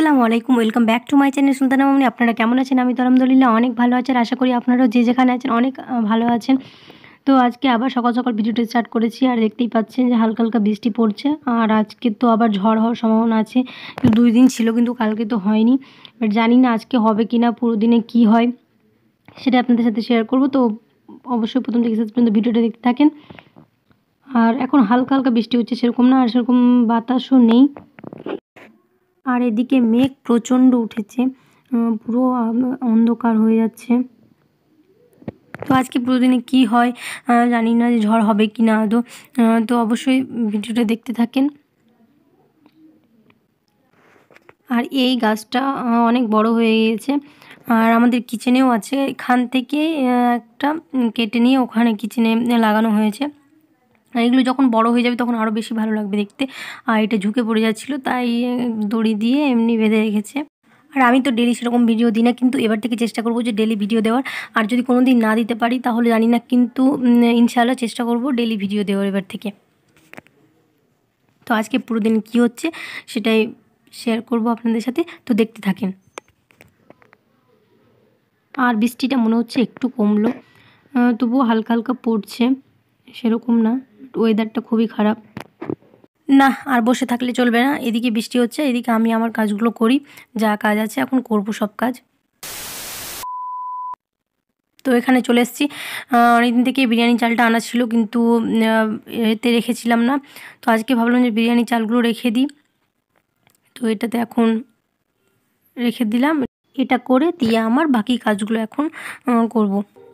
আসসালামু আলাইকুম, welcome back to my channel Sultana Mamoni. আপনারা কেমন আছেন? আমি তো আলহামদুলিল্লাহ অনেক ভালো আছি। আর আশা করি আপনারাও যে যেখানে আছেন অনেক ভালো আছেন। তো আজকে আবার সকাল সকাল ভিডিওটা স্টার্ট করেছি, আর দেখতেই পাচ্ছেন যে হালকা হালকা বৃষ্টি পড়ছে। আর আজকে তো আবার ঝড় হওয়ার সম্ভাবনা আছে। 2 দিন ছিল, কিন্তু কালকে তো হয়নি। বাট জানি না আজকে হবে কি না, পুরো দিনে কী হয় সেটা আপনাদের সাথে শেয়ার করব। তো অবশ্যই প্রথম থেকে শেষ পর্যন্ত ভিডিওটা দেখতে থাকেন। আর এখন হালকা হালকা বৃষ্টি হচ্ছে, সেরকম না, আর সেরকম বাতাসও নেই। আর এদিকে মেঘ প্রচণ্ড উঠেছে, পুরো অন্ধকার হয়ে যাচ্ছে। তো আজকে পুরো দিনে কী হয় জানি না, যে ঝড় হবে কি না আদৌ। তো অবশ্যই ভিডিওটা দেখতে থাকেন। আর এই গাছটা অনেক বড় হয়ে গিয়েছে, আর আমাদের কিচেনেও আছে। এখান থেকে একটা কেটে নিয়ে ওখানে কিচেনে লাগানো হয়েছে। আর এগুলো যখন বড় হয়ে যাবে তখন আরও বেশি ভালো লাগবে দেখতে। আর এটা ঝুঁকে পড়ে যাচ্ছিলো, তাই দড়ি দিয়ে এমনি বেঁধে রেখেছে। আর আমি তো ডেলি সেরকম ভিডিও দিই না, কিন্তু এবার থেকে চেষ্টা করব যে ডেলি ভিডিও দেওয়ার। আর যদি কোনো দিন না দিতে পারি তাহলে জানি না, কিন্তু ইনশাআল্লাহ চেষ্টা করব ডেলি ভিডিও দেওয়ার এবার থেকে। তো আজকে পুরো দিন কী হচ্ছে সেটাই শেয়ার করব আপনাদের সাথে, তো দেখতে থাকেন। আর বৃষ্টিটা মনে হচ্ছে একটু কমলো, তবুও হালকা হালকা পড়ছে, সেরকম না। ওয়েদারটা খুবই খারাপ। না, আর বসে থাকলে চলবে না। এদিকে বৃষ্টি হচ্ছে, এদিকে আমি আমার কাজগুলো করি, যা কাজ আছে এখন করব সব কাজ। তো এখানে চলে এসেছি। অনেকদিন থেকে বিরিয়ানি চালটা আনা ছিল, কিন্তু এতে রেখেছিলাম না। তো আজকে ভাবলাম যে বিরিয়ানি চালগুলো রেখে দিই। তো এটাতে এখন রেখে দিলাম। এটা করে দিয়ে আমার বাকি কাজগুলো এখন করব।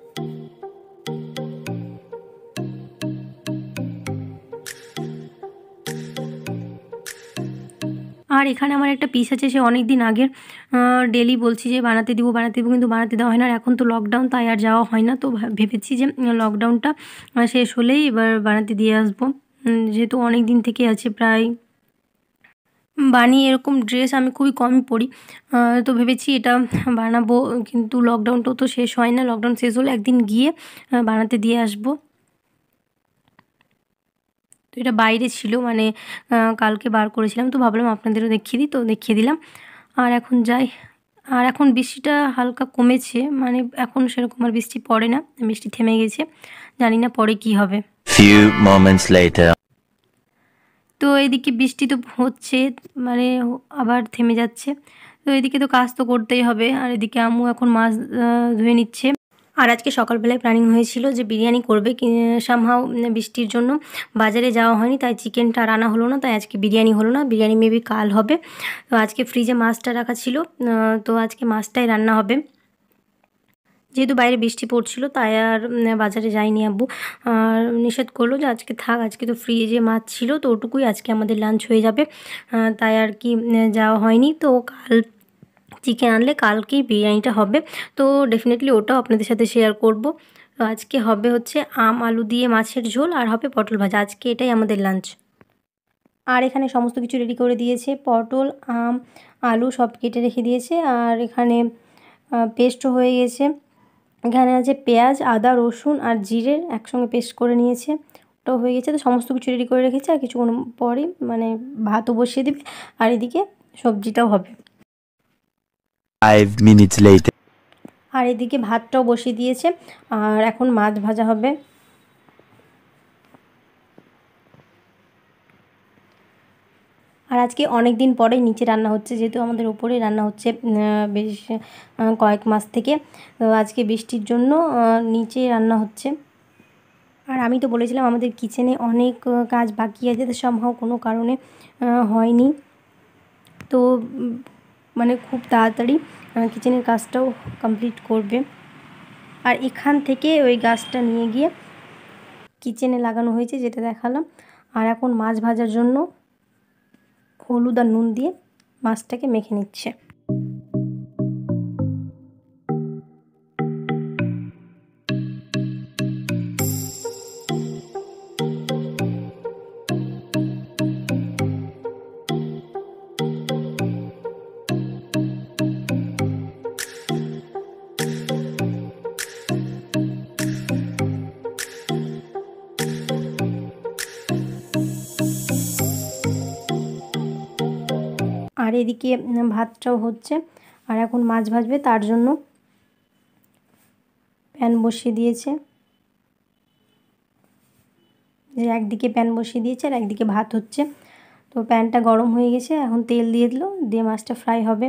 আর এখানে আমার একটা পিস আছে, সে অনেক দিন আগের। ডেলি বলছি যে বানাতে দিব বানাতে দিব, কিন্তু বানাতে দেওয়া হয় না। আর এখন তো লকডাউন, তাই আর যাওয়া হয় না। তো ভেবেছি যে লকডাউনটা শেষ হলেই এবার বানাতে দিয়ে আসবো, যেহেতু অনেক দিন থেকে আছে প্রায়। বানিয়ে এরকম ড্রেস আমি খুবই কমই পরি। তো ভেবেছি এটা বানাবো, কিন্তু লকডাউনটাও তো শেষ হয় না। লকডাউন শেষ হলে একদিন গিয়ে বানাতে দিয়ে আসবো। তো এটা বাইরে ছিল, মানে কালকে বার করেছিলাম, তো ভাবলাম আপনাদেরও দেখিয়ে দিই, তো দেখিয়ে দিলাম। আর এখন যাই। আর এখন বৃষ্টিটা হালকা কমেছে, মানে এখন সেরকম আর বৃষ্টি পড়ে না, বৃষ্টি থেমে গেছে। জানি না পরে কি হবে। Few moments later. তো এদিকে বৃষ্টি তো হচ্ছে, মানে আবার থেমে যাচ্ছে। তো এদিকে তো কাজ তো করতেই হবে। আর এদিকে আম্মু এখন মাছ ধুয়ে নিচ্ছে। আর আজকে সকালবেলায় প্ল্যানিং হয়েছিল যে বিরিয়ানি করবে, সামহাও বৃষ্টির জন্য বাজারে যাওয়া হয়নি, তাই চিকেনটা আর আনা হলো না। তাই আজকে বিরিয়ানি হলো না, বিরিয়ানি মেবি কাল হবে। তো আজকে ফ্রিজে মাছটা রাখা ছিল, তো আজকে মাছটাই রান্না হবে। যেহেতু বাইরে বৃষ্টি পড়ছিল, তাই আর বাজারে যায়নি আব্বু। আর নিষেধ করলো যে আজকে থাক, আজকে তো ফ্রিজে মাছ ছিল, তো ওটুকুই আজকে আমাদের লাঞ্চ হয়ে যাবে। তাই আর কি যাওয়া হয়নি। তো কাল চিকেন আনলে কালকেই বিরিয়ানিটা হবে। তো ডেফিনেটলি ওটাও আপনাদের সাথে শেয়ার করব। তো আজকে হবে হচ্ছে আম আলু দিয়ে মাছের ঝোল, আর হবে পটল ভাজা। আজকে এটাই আমাদের লাঞ্চ। আর এখানে সমস্ত কিছু রেডি করে দিয়েছে, পটল আম আলু সব কেটে রেখে দিয়েছে। আর এখানে পেস্টও হয়ে গেছে। এখানে আছে পেঁয়াজ আদা রসুন আর জিরের একসঙ্গে পেস্ট করে নিয়েছে, ওটাও হয়ে গেছে। তো সমস্ত কিছু রেডি করে রেখেছে। আর কিছুক্ষণ পরেই মানে ভাতও বসিয়ে দেবে, আর এদিকে সবজিটাও হবে। 5 minutes later. আর এদিকে ভাতটাও বসিয়ে দিয়েছে, আর এখন মাছ ভাজা হবে। আর আজকে অনেক দিন পরে নিচে রান্না হচ্ছে, যেহেতু আমাদের উপরে রান্না হচ্ছে বেশ কয়েক মাস থেকে। তো আজকে বৃষ্টির জন্য নিচে রান্না হচ্ছে। আর আমি তো বলেছিলাম আমাদের কিচেনে অনেক কাজ বাকি আছে, তো সম্ভব কোনো কারণে হয়নি। তো মানে খুব তাড়াতাড়ি কিচেনের কাজটাও কমপ্লিট করবে। আর এখান থেকে ওই গাছটা নিয়ে গিয়ে কিচেনে লাগানো হয়েছে, যেটা দেখালাম। আর এখন মাছ ভাজার জন্য হলুদ আর নুন দিয়ে মাছটাকে মেখে নিচ্ছে। আর আর এদিকে ভাতটাও হচ্ছে। আর এখন মাছ ভাজবে, তার জন্য প্যান বসিয়ে দিয়েছে। যে একদিকে প্যান বসিয়ে দিয়েছে আর একদিকে ভাত হচ্ছে। তো প্যানটা গরম হয়ে গেছে, এখন তেল দিয়ে দিল, দিয়ে মাছটা ফ্রাই হবে।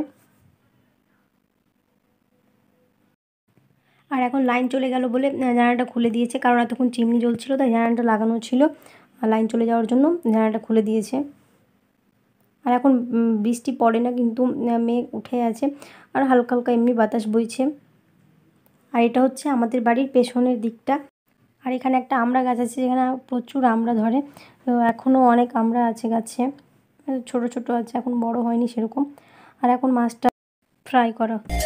আর এখন লাইন চলে গেল বলে জানালাটা খুলে দিয়েছে, কারণ এতক্ষণ চিমনি জ্বলছিল, তাই জানালাটা লাগানো ছিল। আর লাইন চলে যাওয়ার জন্য জানালাটা খুলে দিয়েছে। আর এখন বৃষ্টি পড়ে না, কিন্তু মেঘ উঠে আছে আর হালকা হালকা এমনি বাতাস বইছে। আর এটা হচ্ছে আমাদের বাড়ির পেছনের দিকটা। আর এখানে একটা আমড়া গাছ আছে, যেখানে প্রচুর আমড়া ধরে। তো এখনও অনেক আমড়া আছে গাছে, ছোট ছোট আছে, এখন বড় হয়নি সেরকম। আর এখন মাছটা ফ্রাই করা হচ্ছে।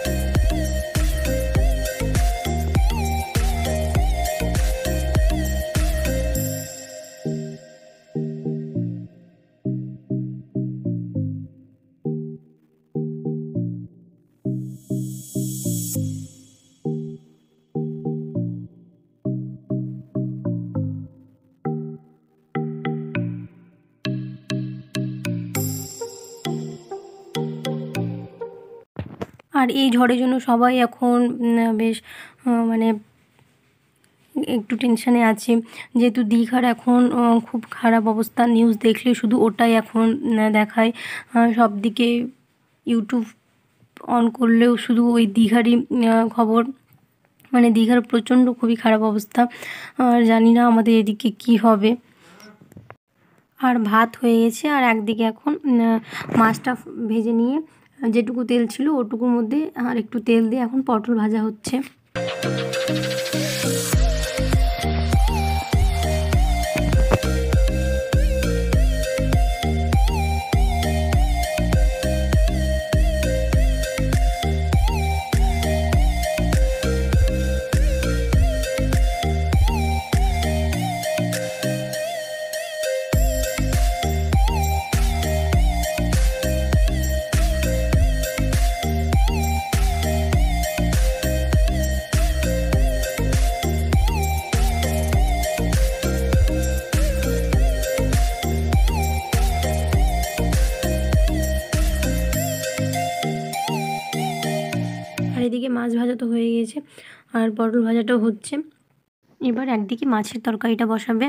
আর এই ঝড়ের জন্য সবাই এখন বেশ মানে একটু টেনশানে আছে, যেহেতু দীঘার এখন খুব খারাপ অবস্থা। নিউজ দেখলে শুধু ওটাই এখন দেখায়, সব দিকে ইউটিউব অন করলেও শুধু ওই দীঘারই খবর। মানে দীঘার প্রচণ্ড খুবই খারাপ অবস্থা। আর জানি না আমাদের এদিকে কি হবে। আর ভাত হয়ে গেছে, আর একদিকে এখন মাছটা ভেজে নিয়ে যেটুকু তেল ছিল ওটুকুর মধ্যে আর একটু তেল দিয়ে এখন পটল ভাজা হচ্ছে। আর এদিকে মাছ ভাজা তো হয়ে গেছে, আর পটল ভাজাটাও হচ্ছে। এবার একদিকে মাছের তরকারিটা বসাবে।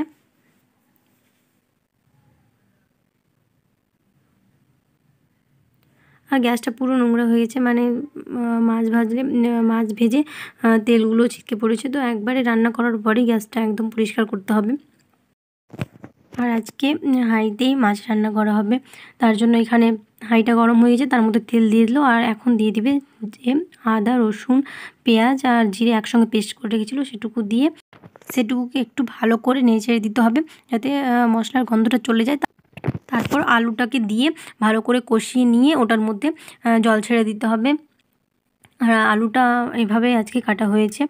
আর গ্যাসটা পুরো নোংরা হয়ে গেছে, মানে মাছ ভেজে তেলগুলো ছিটকে পড়েছে। তো একবারে রান্না করার পরেই গ্যাসটা একদম পরিষ্কার করতে হবে। আর আজকে হাঁড়িতেই মাছ রান্না করা হবে, তার জন্য এখানে হাঁড়িটা গরম হয়ে গেছে, তার মধ্যে তেল দিয়ে দিল। আর এখন দিয়ে দিবে যে আদা, রসুন, পেঁয়াজ আর জিরে একসঙ্গে পেস্ট করে রেখেছিলো, সেটুকুকে একটু ভালো করে নেড়ে চেড়ে দিতে হবে, যাতে মশলার গন্ধটা চলে যায়। তারপর আলুটাকে দিয়ে ভালো করে কষিয়ে নিয়ে ওটার মধ্যে জল ছেড়ে দিতে হবে। আর আলুটা এভাবে আজকে কাটা হয়েছে।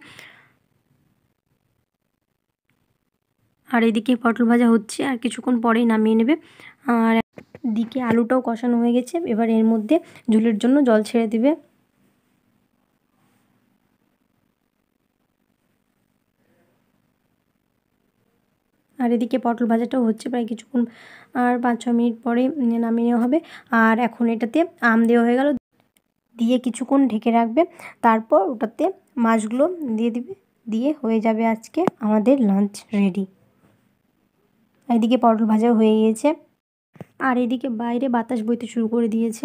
আর এদিকে পটল ভাজা হচ্ছে, আর কিছুক্ষণ পরেই নামিয়ে নেবে। আর দিকে আলুটাও কষানো হয়ে গেছে, এবার এর মধ্যে ঝোলের জন্য জল ছেড়ে দিবে। আর এদিকে পটল ভাজাটাও হচ্ছে প্রায় কিছুক্ষণ, আর 5-6 মিনিট পরে নামিয়ে নেওয়া হবে। আর এখন এটাতে আম দেওয়া হয়ে গেল, দিয়ে কিছুক্ষণ ঢেকে রাখবে, তারপর ওটাতে মাছগুলো দিয়ে দিবে, দিয়ে হয়ে যাবে আজকে আমাদের লাঞ্চ রেডি। এদিকে পটল ভাজাও হয়ে গিয়েছে, আর এদিকে বাইরে বাতাস বইতে শুরু করে দিয়েছে।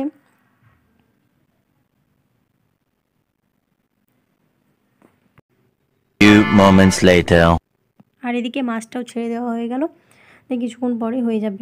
Few moments later. আর এদিকে মাছটাও ছেড়ে দেওয়া হয়ে গেল, কিছুক্ষণ পরে হয়ে যাবে।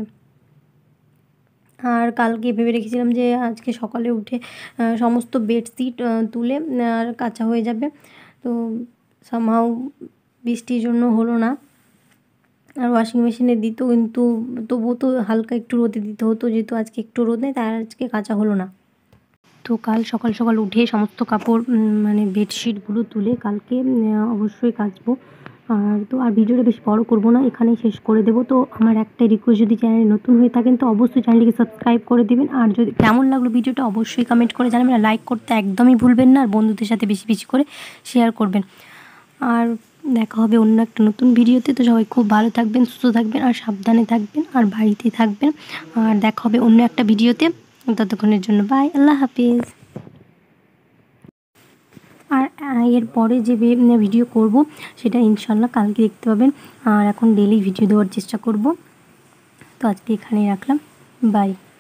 আর কালকে ভেবে রেখেছিলাম যে আজকে সকালে উঠে সমস্ত বেডশিট তুলে আর কাচা হয়ে যাবে, তো সামহাউ বৃষ্টির জন্য হলো না। আর ওয়াশিং মেশিনে দিত, কিন্তু তবুও তো হালকা একটু রোদে দিতে হতো, যেহেতু আজকে একটু রোদ নেই, তাই আজকে কাচা হলো না। তো কাল সকাল সকাল উঠে সমস্ত কাপড় মানে বেডশিটগুলো তুলে কালকে অবশ্যই কাচবো। আর ভিডিওটা বেশি বড় করব না, এখানেই শেষ করে দেবো। তো আমার একটাই রিকোয়েস্ট, যদি চ্যানেলে নতুন হয়ে থাকেন তো অবশ্যই চ্যানেলটিকে সাবস্ক্রাইব করে দিবেন। আর যদি কেমন লাগলো ভিডিওটা অবশ্যই কমেন্ট করে জানাবেন, আর লাইক করতে একদমই ভুলবেন না, আর বন্ধুদের সাথে বেশি বেশি করে শেয়ার করবেন। আর দেখা হবে অন্য একটা নতুন ভিডিওতে। তো সবাই খুব ভালো থাকবেন, সুস্থ থাকবেন, আর সাবধানে থাকবেন, আর বাড়িতে থাকবেন। আর দেখা হবে অন্য একটা ভিডিওতে। ততক্ষণের জন্য বাই, আল্লাহ হাফিজ। আর এর পরে যে ভিডিও করব সেটা ইনশাল্লাহ কালকে দেখতে পাবেন। আর এখন ডেলি ভিডিও দেওয়ার চেষ্টা করব। তো আজকে এখানেই রাখলাম, বাই।